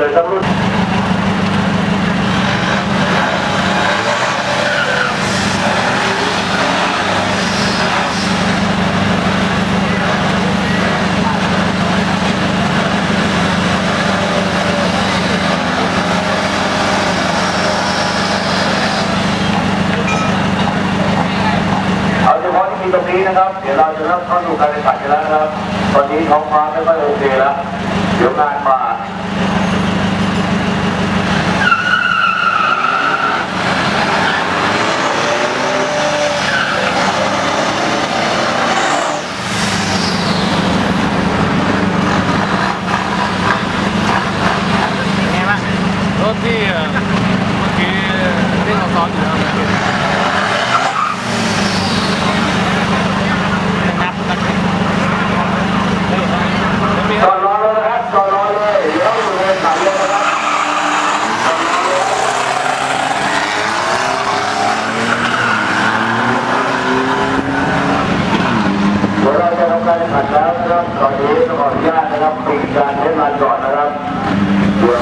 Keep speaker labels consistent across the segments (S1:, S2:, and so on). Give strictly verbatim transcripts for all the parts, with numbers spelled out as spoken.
S1: เลยทั้งรุ่นตรงนี้นะครับเดี๋ยวเราจะเริ่มเข้าสู่การแข่งขันกันแล้วนะครับตอนนี้ท้องฟ้าไม่ค่อยโอเคแล้วเดี๋ยวงานมา
S2: ไงบ้างรถที่เมื่อกี้ที่เราซ้อมอยู่แล้ว
S1: จอดรอเลยนะครับจอดรอเลยเดี๋ยวอยู่ในสายเลยนะครับเดี๋ยวเราจะทำการแข่งขันแล้วนะครับตอนนี้ต้องขออนุญาตนะครับปิดการใช้งานก่อนนะครับเดี๋ยว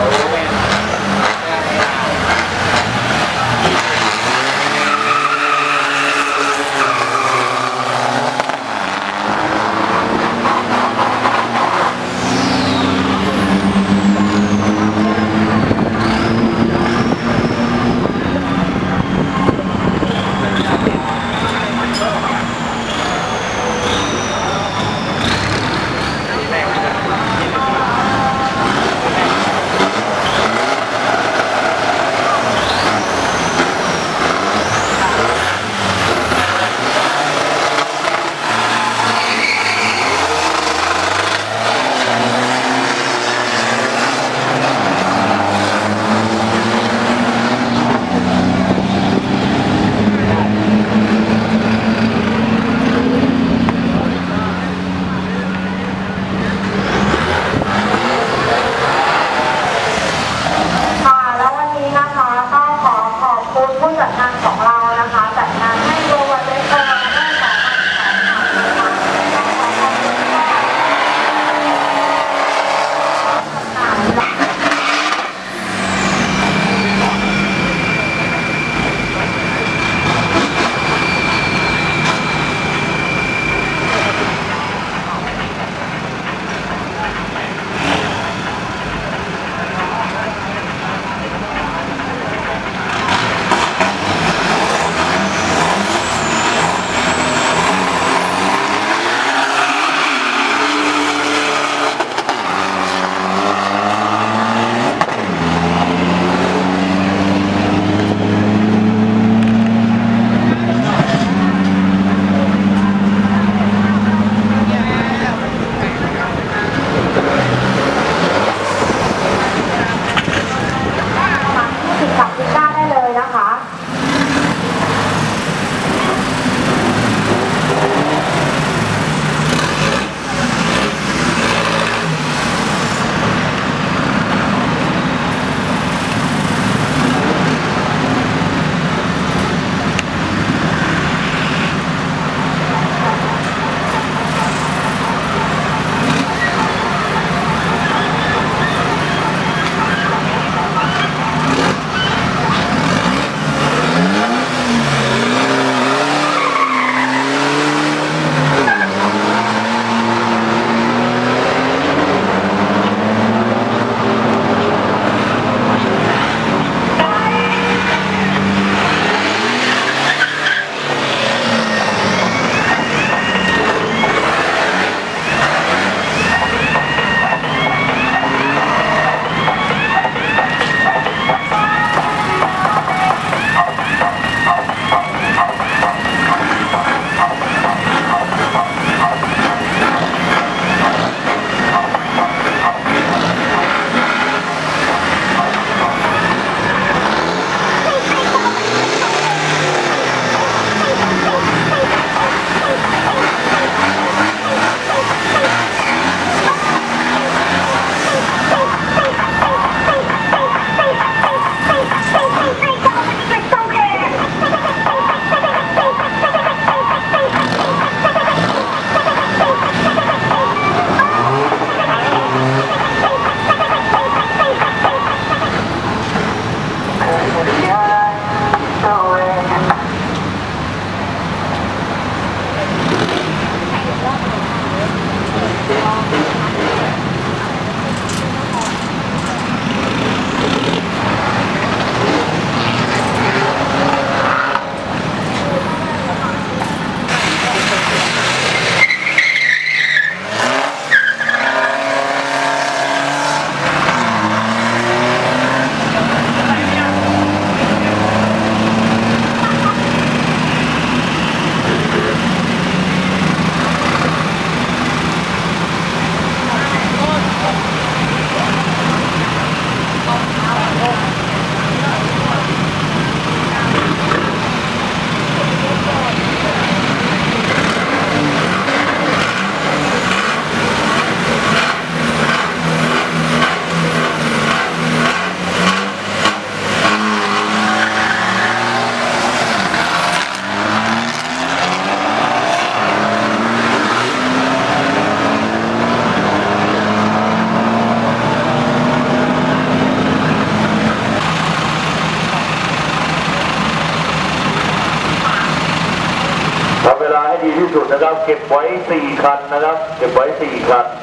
S1: ลาให้ดีที่สุดนะครับเก็บไว้สี่คันนะครับเก็บไว้สี่คัน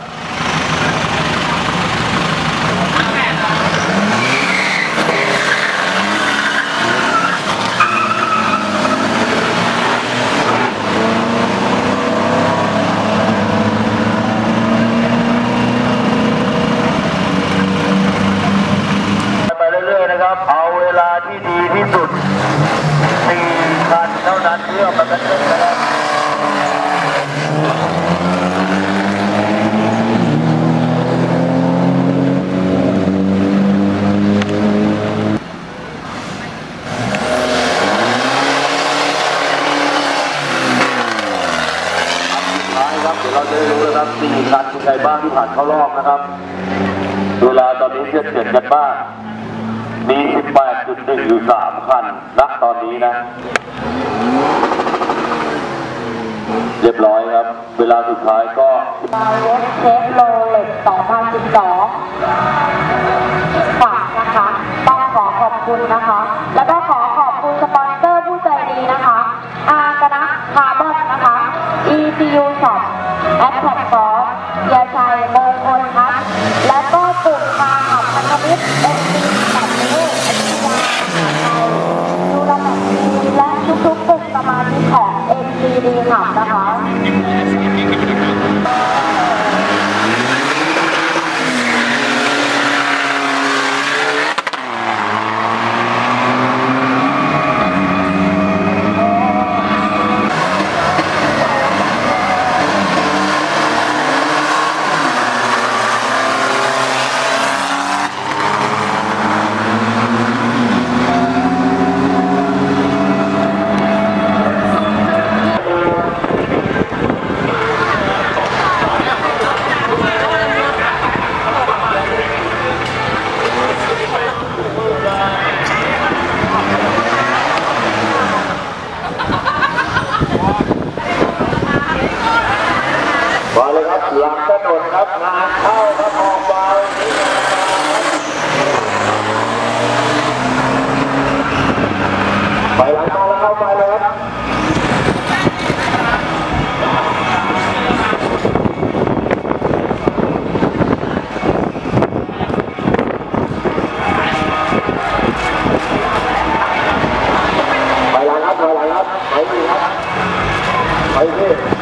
S1: ไปเรื่อยๆนะครับเอาเวลาที่ดีที่สุดสี่คันเท่านั้นเพื่อมาเป็นเรื่องนะครับครับเดี๋ยวเราจะได้รู้นะครับสี่คันมีใครบ้างที่ผ่านเข้ารอบนะครับเวลาตอนนี้เทียบเทียบกันบ้างมี สิบแปดจุดหนึ่ง อยู่สามคันณตอนนี้นะเรียบร้อยครับเวลาสุดท้ายก็
S3: เวสเชฟโรเล็กสองพันสิบสองฝากนะคะต้องขอขอบคุณนะคะแล้วก็ขอขอบคุณสปอนเซอร์ผู้ใจดีนะคะอากนะคาร์บอนนะคะ อี ซี ยู Shop แอดแท็กฟอร์เฮียชัยมงคลทัศน์และก็กลุ่มคาขับพันธมิตรเอ็นซีแบบนี้ดูแลแบบนี้และทุกๆกลุ่มสมาชิกของ เอ็น ซี ดี ขับนะคะ
S1: มาเลยครับหลังถนนครับงานเข้าครับออกวาวไปหลังมาแล้วเข้าไปเลยครับไปหลังครับไปหลังครับไปดีครับไปที่